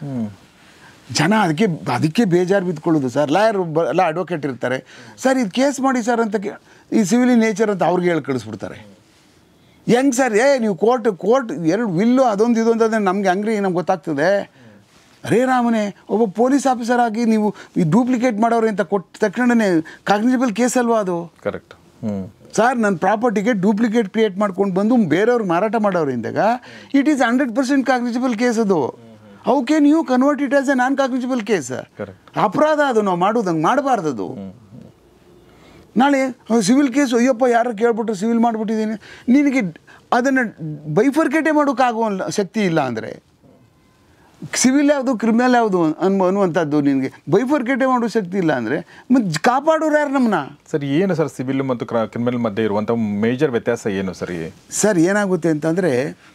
Speaker 2: ಜನ ಅದಕ್ಕೆ ಬೇಜಾರು ಬಿದ್ಕೊಳ್ಳೋದು ಸರ್. ಎಲ್ಲ ಅಡ್ವೊಕೇಟ್ ಇರ್ತಾರೆ ಸರ್, ಇದು ಕೇಸ್ ಮಾಡಿ ಸರ್ ಅಂತ, ಈ ಸಿವಿಲ್ ಇನ್ ನೇಚರ್ ಅಂತ ಅವ್ರಿಗೆ ಹೇಳಿ ಕಳಿಸ್ಬಿಡ್ತಾರೆ. ಹೆಂಗೆ ಸರ್, ನೀವು ಕೋರ್ಟ್ ಎರಡು ವಿಲ್ಲು ಅದೊಂದು ಇದೊಂದು ಅಂದರೆ ನಮಗೆ ನಮ್ಗೆ ಗೊತ್ತಾಗ್ತದೆ. ಅರೇ ರಾಮನೇ, ಒಬ್ಬ ಪೊಲೀಸ್ ಆಫೀಸರ್ ಆಗಿ ನೀವು ಈ ಡೂಪ್ಲಿಕೇಟ್ ಮಾಡೋರು ಅಂತ ಕೊಟ್ಟ ತಕ್ಷಣವೇ ಕಾಗ್ನಿಜಬಲ್ ಕೇಸ್ ಅಲ್ವಾ ಅದು?
Speaker 1: ಕರೆಕ್ಟ್.
Speaker 2: ಸರ್, ನನ್ನ ಪ್ರಾಪರ್ಟಿಗೆ ಡೂಪ್ಲಿಕೇಟ್ ಕ್ರಿಯೇಟ್ ಮಾಡ್ಕೊಂಡು ಬಂದು ಬೇರೆಯವ್ರು ಮಾರಾಟ ಮಾಡೋರು ಇಂದಾಗ ಇಟ್ ಈಸ್ 100% ಕಾಗ್ನಿಜಬಲ್ ಕೇಸ್ ಅದು. How can you convert it as a non cognizable case? ಅಪರಾಧ ಅದು, ನಾವು ಮಾಡೋದಂಗೆ ಮಾಡಬಾರ್ದದು. ನಾಳೆ ಸಿವಿಲ್ ಕೇಸು, ಅಯ್ಯಪ್ಪ ಯಾರು ಕೇಳ್ಬಿಟ್ರು ಸಿವಿಲ್ ಮಾಡಿಬಿಟ್ಟಿದ್ದೀನಿ, ನಿನಗೆ ಅದನ್ನು ಬೈಫರ್ಕೇಟೇ ಮಾಡೋಕ್ಕಾಗುವ ಶಕ್ತಿ ಇಲ್ಲ ಅಂದರೆ, ಸಿವಿಲ್ ಯಾವುದು ಕ್ರಿಮಿನಲ್ ಯಾವುದು ಅನ್ನುವಂಥದ್ದು ನಿನಗೆ ಬೈಫರ್ಕೇಟೇ ಮಾಡೋ ಶಕ್ತಿ ಇಲ್ಲ ಅಂದರೆ ಮತ್ತು ಕಾಪಾಡೋರು ಯಾರು ನಮ್ಮನ್ನ?
Speaker 1: ಸರ್, ಏನು ಸರ್ ಸಿವಿಲ್ ಮತ್ತು ಕ್ರಿಮಿನಲ್ ಮಧ್ಯೆ ಇರುವಂಥ ಮೇಜರ್ ವ್ಯತ್ಯಾಸ ಏನು ಸರ್?
Speaker 2: ಸರ್, ಏನಾಗುತ್ತೆ ಅಂತಂದರೆ,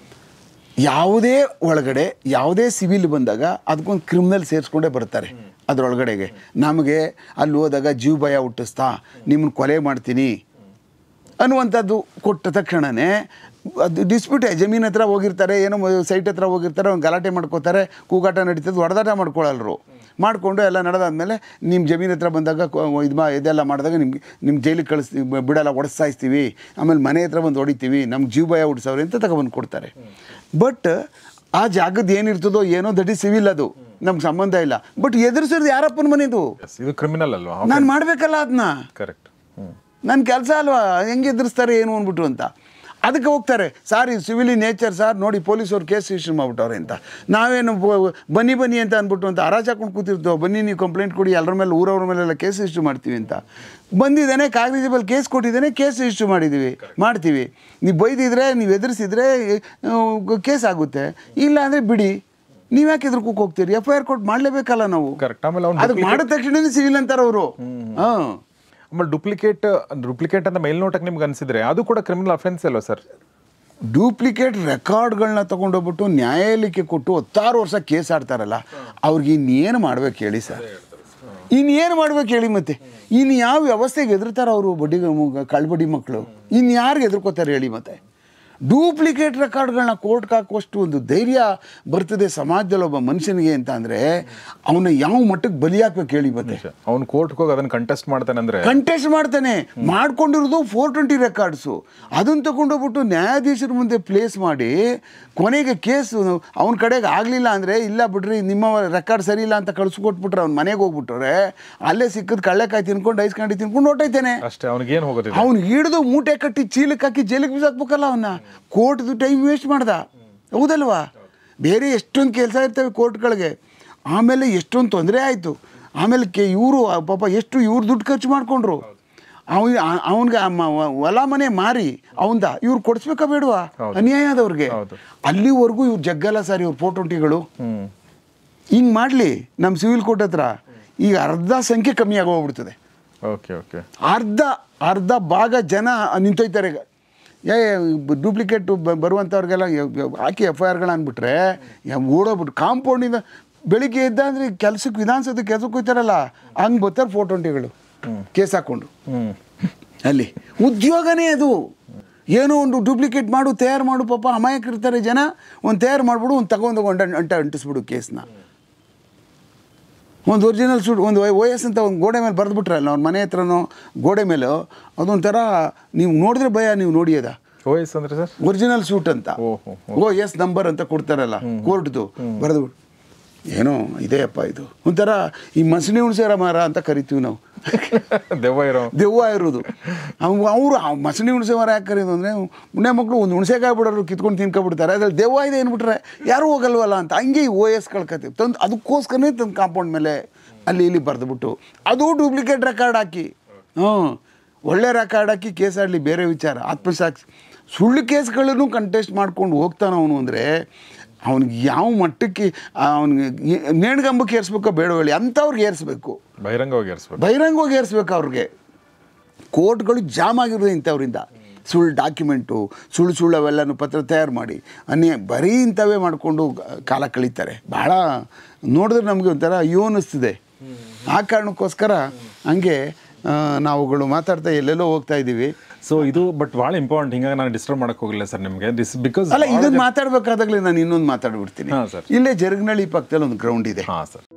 Speaker 2: ಯಾವುದೇ ಒಳಗಡೆ ಯಾವುದೇ ಸಿವಿಲ್ ಬಂದಾಗ ಅದಕ್ಕೊಂದು ಕ್ರಿಮಿನಲ್ ಸೇರಿಸ್ಕೊಂಡೇ ಬರ್ತಾರೆ ಅದರೊಳಗಡೆಗೆ. ನಮಗೆ ಅಲ್ಲಿ ಹೋದಾಗ ಜೀವ ಭಯ ಹುಟ್ಟಿಸ್ತಾ ನಿಮ್ಮನ್ನು ಕೊಲೆ ಮಾಡ್ತೀನಿ ಅನ್ನುವಂಥದ್ದು ಕೊಟ್ಟ ತಕ್ಷಣವೇ ಅದು ಡಿಸ್ಪ್ಯೂಟ್, ಜಮೀನು ಹತ್ರ ಹೋಗಿರ್ತಾರೆ, ಏನೋ ಸೈಟ್ ಹತ್ರ ಹೋಗಿರ್ತಾರೆ, ಒಂದು ಗಲಾಟೆ ಮಾಡ್ಕೋತಾರೆ, ಕೂಗಾಟ ನಡೀತದೆ, ಹೊಡೆದಾಟ ಮಾಡ್ಕೊಳ್ಳಲ್ರು. ಮಾಡಿಕೊಂಡು ಎಲ್ಲ ನಡೆದಾದ್ಮೇಲೆ ನಿಮ್ಮ ಜಮೀನು ಹತ್ರ ಬಂದಾಗ ಇದೆಲ್ಲ ಮಾಡಿದಾಗ ನಿಮ್ಮ ಜೈಲಿಗೆ ಕಳಿಸ್ತೀವಿ, ಬಿಡಲ್ಲ, ಒಡಿಸ್ತಾಯಿಸ್ತೀವಿ, ಆಮೇಲೆ ಮನೆ ಹತ್ರ ಬಂದು ಹೊಡಿತೀವಿ, ನಮ್ಗೆ ಜೀವ ಭಯ ಹುಟ್ಟಿಸೋರು ಅಂತ ತಗೊಬಂದು ಕೊಡ್ತಾರೆ. ಬಟ್ ಆ ಜಾಗದ ಏನಿರ್ತದೋ ಏನೋ ದಟ್ ಈಸ್ ಸಿವಿಲ್, ಅದು ನಮ್ಗೆ ಸಂಬಂಧ ಇಲ್ಲ. ಬಟ್ ಎದುರಿಸೋದು ಯಾರಪ್ಪನ ಮನೆದು?
Speaker 1: ಇದು ಕ್ರಿಮಿನಲ್ ಅಲ್ವಾ?
Speaker 2: ನಾನು ಮಾಡಬೇಕಲ್ಲ ಅದನ್ನ,
Speaker 1: ಕರೆಕ್ಟ್, ನನ್ನ
Speaker 2: ಕೆಲಸ ಅಲ್ವಾ? ಹೆಂಗೆ ಎದುರಿಸ್ತಾರೆ ಏನು ಅಂದ್ಬಿಟ್ಟು ಅಂತ ಅದಕ್ಕೆ ಹೋಗ್ತಾರೆ. ಸಾರ್, ಇದು ಸಿವಿಲ್ ಇನ್ ನೇಚರ್ ಸರ್, ನೋಡಿ ಪೊಲೀಸವ್ರು ಕೇಸ್ ರಿಜಿಸ್ಟರ್ ಮಾಡ್ಬಿಟ್ಟವ್ರೆ ಅಂತ. ನಾವೇನು ಬನ್ನಿ ಅಂತ ಅಂದ್ಬಿಟ್ಟು ಅಂತ ಹರಾಜ್ ಹಾಕೊಂಡು ಕೂತಿರ್ತೇವೆ, ಬನ್ನಿ ನೀವು ಕಂಪ್ಲೇಂಟ್ ಕೊಡಿ, ಎಲ್ಲರ ಮೇಲೆ ಊರವ್ರ ಮೇಲೆಲ್ಲ ಕೇಸ್ ರಿಜಿಸ್ಟರ್ ಮಾಡ್ತೀವಿ ಅಂತ. ಬಂದಿದ್ದಾನೆ, ಕಾಗ್ನಿಜಬಲ್ ಕೇಸ್ ಕೊಟ್ಟಿದ್ದಾನೆ, ಕೇಸ್ ರಿಜಿಸ್ಟರ್ ಮಾಡ್ತೀವಿ. ನೀವು ಬೈದಿದ್ರೆ, ನೀವು ಎದುರಿಸಿದ್ರೆ ಕೇಸ್ ಆಗುತ್ತೆ, ಇಲ್ಲ ಅಂದರೆ ಬಿಡಿ. ನೀವು ಯಾಕೆ ಎದುರ್ಕೋಕೆ ಹೋಗ್ತೀರಿ? FIR ಕೊಟ್ಟು ಮಾಡಲೇಬೇಕಲ್ಲ ನಾವು. ಅದಕ್ಕೆ ಮಾಡಿದ ತಕ್ಷಣ ಸಿವಿಲ್ ಅಂತಾರೆ ಅವರು.
Speaker 1: ಆಮೇಲೆ ಡೂಪ್ಲಿಕೇಟ್ ಅಂತ ಮೇಲ್ನೋಟಕ್ಕೆ ನಿಮ್ಗೆ ಅನಿಸಿದ್ರೆ ಅದು ಕೂಡ ಕ್ರಿಮಿನಲ್ ಅಫೆನ್ಸ್ ಅಲ್ವಾ ಸರ್?
Speaker 2: ಡೂಪ್ಲಿಕೇಟ್ ರೆಕಾರ್ಡ್ಗಳನ್ನ ತೊಗೊಂಡೋಗ್ಬಿಟ್ಟು ನ್ಯಾಯಾಲಯಕ್ಕೆ ಕೊಟ್ಟು 16 ವರ್ಷ ಕೇಸ್ ಆಡ್ತಾರಲ್ಲ, ಅವ್ರಿಗೆ ಇನ್ನೇನು ಮಾಡ್ಬೇಕು ಹೇಳಿ ಸರ್? ಇನ್ನೇನು ಮಾಡ್ಬೇಕು ಹೇಳಿ? ಮತ್ತೆ ಇನ್ನು ಯಾವ ವ್ಯವಸ್ಥೆಗೆ ಎದುರ್ತಾರೆ ಅವರು? ಕಳ್ಬಡ್ಡಿ ಮಕ್ಕಳು ಇನ್ನು ಯಾರಿಗೆ ಎದುರ್ಕೋತಾರೆ ಹೇಳಿ? ಮತ್ತೆ ಡೂಪ್ಲಿಕೇಟ್ ರೆಕಾರ್ಡ್ಗಳನ್ನ ಕೋರ್ಟ್ಗೆ ಹಾಕುವಷ್ಟು ಒಂದು ಧೈರ್ಯ ಬರ್ತದೆ ಸಮಾಜದಲ್ಲಿ ಒಬ್ಬ ಮನುಷ್ಯನಿಗೆ ಅಂತ ಅಂದರೆ ಅವನ ಯಾವ ಮಟ್ಟಕ್ಕೆ ಬಲಿ ಹಾಕ್ಬೇಕು ಹೇಳಿ ಮತ್ತೆ.
Speaker 1: ಅವ್ನು ಕೋರ್ಟ್ಗೆ ಹೋಗಿ ಅದನ್ನು ಕಂಟೆಸ್ಟ್ ಮಾಡ್ತಾನೆ ಅಂದರೆ
Speaker 2: ಕಂಟೆಸ್ಟ್ ಮಾಡ್ತಾನೆ. ಮಾಡ್ಕೊಂಡಿರೋದು 420 ರೆಕಾರ್ಡ್ಸು. ಅದನ್ನು ತಗೊಂಡೋಗ್ಬಿಟ್ಟು ನ್ಯಾಯಾಧೀಶರ ಮುಂದೆ ಪ್ಲೇಸ್ ಮಾಡಿ ಕೊನೆಗೆ ಕೇಸು ಅವನ ಕಡೆಗೆ ಆಗಲಿಲ್ಲ ಅಂದರೆ ಇಲ್ಲ ಬಿಡ್ರಿ ನಿಮ್ಮ ರೆಕಾರ್ಡ್ ಸರಿ ಇಲ್ಲ ಅಂತ ಕಳಿಸ್ಕೊಟ್ಬಿಟ್ರೆ ಅವ್ನ ಮನೆಗೆ ಹೋಗ್ಬಿಟ್ರೆ ಅಲ್ಲೇ ಸಿಕ್ಕದ ಕಳ್ಳೆಕಾಯಿ ತಿನ್ಕೊಂಡು ಐಸ್ಕಂಡು ತಿನ್ಕೊಂಡು ಹೊಟ್ಟೈತೇನೆ
Speaker 1: ಅಷ್ಟೇ. ಅವ್ನಿಗೇನು ಹೋಗೋದಿಲ್ಲ.
Speaker 2: ಅವ್ನು ಹಿಡಿದು ಮೂಟೆ ಕಟ್ಟಿ ಚೀಲಕ್ಕೆ ಹಾಕಿ ಜೈಲಿಗೆ ಬಿಸಾಕ್ಬೇಕಲ್ಲ ಅವನ್ನ. ಕೋರ್ಟ್ದು ಟೈಮ್ ವೇಸ್ಟ್ ಮಾಡ್ದ, ಹೌದಲ್ವಾ? ಬೇರೆ ಎಷ್ಟೊಂದು ಕೆಲಸ ಇರ್ತವೆ ಕೋರ್ಟ್ಗಳಿಗೆ. ಆಮೇಲೆ ಎಷ್ಟೊಂದು ತೊಂದರೆ ಆಯಿತು. ಆಮೇಲೆ ಇವರು ಪಾಪ ಎಷ್ಟು ಇವ್ರು ದುಡ್ಡು ಖರ್ಚು ಮಾಡಿಕೊಂಡ್ರು. ಅವನಿಗೆ ಹೊಲ ಮನೆ ಮಾರಿ ಅವಂದ ಇವ್ರು ಕೊಡಿಸ್ಬೇಕಾ ಬೇಡವಾ? ಅನ್ಯಾಯ ಆದವ್ರಿಗೆ. ಅಲ್ಲಿವರೆಗೂ ಇವ್ರು ಜಗ್ಗಲ್ಲ ಸರ್ ಇವ್ರು 420ಗಳು. ಹಿಂಗೆ ಮಾಡಲಿ ನಮ್ಮ ಸಿವಿಲ್ ಕೋರ್ಟ್ ಹತ್ರ ಈಗ ಅರ್ಧ ಸಂಖ್ಯೆ ಕಮ್ಮಿ ಆಗೋಗ್ಬಿಡ್ತದೆ. ಅರ್ಧ ಭಾಗ ಜನ ನಿಂತೊಯ್ತಾರೆ. ಡೂಪ್ಲಿಕೇಟು ಬರುವಂಥವ್ರಿಗೆಲ್ಲ ಹಾಕಿ FIRಗಳು ಅಂದ್ಬಿಟ್ರೆ ಓಡೋಗ್ಬಿಟ್ಟು ಕಾಂಪೌಂಡಿಂದ ಬೆಳಿಗ್ಗೆ ಎದ್ದ ಅಂದರೆ ಕೆಲ್ಸಕ್ಕೆ ವಿಧಾನಸೌಧ ಕೆಲ್ಸಕ್ಕೆ ಹೋಗ್ತಾರಲ್ಲ ಹಂಗೆ ಬರ್ತಾರೆ 420ಗಳು ಕೇಸ್ ಹಾಕ್ಕೊಂಡು. ಅಲ್ಲಿ ಉದ್ಯೋಗನೇ ಅದು. ಏನೋ ಒಂದು ಡೂಪ್ಲಿಕೇಟ್ ಮಾಡು ತಯಾರು ಮಾಡು, ಪಾಪ ಅಮಾಯಕರಿರ್ತಾರೆ ಜನ. ಒಂದು ತಯಾರು ಮಾಡಿಬಿಡು, ಒಂದು ತಗೊಂಡು ಅಂಟಿಸ್ಬಿಡು ಕೇಸ್ನ. ಒಂದು ಒರಿಜಿನಲ್ ಸೂಟ್, ಒಂದು OS ಅಂತ ಒಂದು ಗೋಡೆ ಮೇಲೆ ಬರೆದ್ಬಿಟ್ರಲ್ಲ ಅವ್ರ ಮನೆ ಹತ್ರನೋ ಗೋಡೆ ಮೇಲೆ, ಅದೊಂಥರ ನೀವು ನೋಡಿದ್ರೆ ಭಯ. ನೀವು ನೋಡಿಯದ
Speaker 1: OS ಅಂದರೆ ಸರ್
Speaker 2: ಒರಿಜಿನಲ್ ಸೂಟ್ ಅಂತ OS ನಂಬರ್ ಅಂತ ಕೊಡ್ತಾರಲ್ಲ ಕೋರ್ಟ್ದು, ಬರೆದ್ಬಿಟ್ಟು ಏನೋ ಇದೆಯಪ್ಪ ಇದು ಒಂಥರ ಈ ಮಸಣಿ ಹುಣಸೆರ ಮರ ಅಂತ ಕರಿತೀವಿ ನಾವು. ದೆವ್ವ ಇರೋದು ಅವರು ಮಸಣಿ ಹುಣಸೆ ಮರ ಯಾಕೆ ಕರೀದು ಅಂದರೆ ಮುನ್ನೆ ಮಕ್ಕಳು ಒಂದು ಹುಣಸೆಕಾಯಿ ಬಿಡೋರು ಕಿತ್ಕೊಂಡು ತಿನ್ಕೊಬಿಡ್ತಾರೆ. ಅದ್ರಲ್ಲಿ ದೆವ್ವ ಇದೆ ಏನ್ಬಿಟ್ರೆ ಯಾರೂ ಹೋಗಲ್ವಲ್ಲ ಅಂತ ಹಂಗೆ ಈ OS ಕಳ್ಕೊತೀವಿ ತಂದು. ಅದಕ್ಕೋಸ್ಕರನೇ ತಂದು ಕಾಂಪೌಂಡ್ ಮೇಲೆ ಅಲ್ಲಿ ಇಲ್ಲಿ ಬರೆದುಬಿಟ್ಟು ಅದು ಡೂಪ್ಲಿಕೇಟ್ ರೆಕಾರ್ಡ್ ಹಾಕಿ ಒಳ್ಳೆ ರೆಕಾರ್ಡ್ ಹಾಕಿ ಕೇಸ್ ಆಡಲಿ ಬೇರೆ ವಿಚಾರ. ಆತ್ಮಸಾಕ್ಷಿ ಸುಳ್ಳು ಕೇಸ್ಗಳನ್ನು ಕಂಟೆಸ್ಟ್ ಮಾಡ್ಕೊಂಡು ಹೋಗ್ತಾನೆ ಅವನು ಅಂದರೆ ಅವ್ನಿಗೆ ಯಾವ ಮಟ್ಟಕ್ಕೆ ಅವ್ನಿಗೆ ನೇಣ್ಗಂಬಕ್ಕೆ ಏರಿಸ್ಬೇಕೋ ಬೇಡ ಹೇಳಿ ಅಂಥವ್ರಿಗೆ ಏರಿಸ್ಬೇಕು, ಬಹಿರಂಗವಾಗಿ ಏರಿಸ್ಬೇಕು ಅವ್ರಿಗೆ. ಕೋರ್ಟ್ಗಳು ಜಾಮ್ ಆಗಿರೋದು ಇಂಥವ್ರಿಂದ. ಸುಳ್ಳು ಡಾಕ್ಯುಮೆಂಟು ಸುಳ್ಳು ಅವೆಲ್ಲನೂ ಪತ್ರ ತಯಾರು ಮಾಡಿ ಬರೀ ಇಂಥವೇ ಮಾಡಿಕೊಂಡು ಕಾಲ ಕಳೀತಾರೆ. ಭಾಳ ನೋಡಿದ್ರೆ ನಮಗೆ ಒಂಥರ ಅಯ್ಯೋ ಅನ್ನಿಸ್ತಿದೆ. ಆ ಕಾರಣಕ್ಕೋಸ್ಕರ ಹಂಗೆ ನಾವುಗಳು ಮಾತಾಡ್ತಾ ಎಲ್ಲೆಲ್ಲೋ ಹೋಗ್ತಾ ಇದ್ದೀವಿ.
Speaker 1: ಸೊ ಇದು ಬಟ್ ಭಾಳ ಇಂಪಾರ್ಟೆಂಟ್. ಹಿಂಗಾಗಿ ನಾನು ಡಿಸ್ಟರ್ಬ್ ಮಾಡಕ್ಕೆ ಹೋಗಿಲ್ಲ ಸರ್ ನಿಮಗೆ. ಬಿಕಾಸ್
Speaker 2: ಅಲ್ಲ, ಇದನ್ನು ಮಾತಾಡಬೇಕಾದಾಗಲೇ ನಾನು ಇನ್ನೊಂದು ಮಾತಾಡ್ಬಿಡ್ತೀನಿ. ಇಲ್ಲೇ ಜರಗನಹಳ್ಳಿ ಪಕ್ಕದಲ್ಲಿ ಒಂದು ಗ್ರೌಂಡ್ ಇದೆ.
Speaker 1: ಹಾಂ ಸರ್.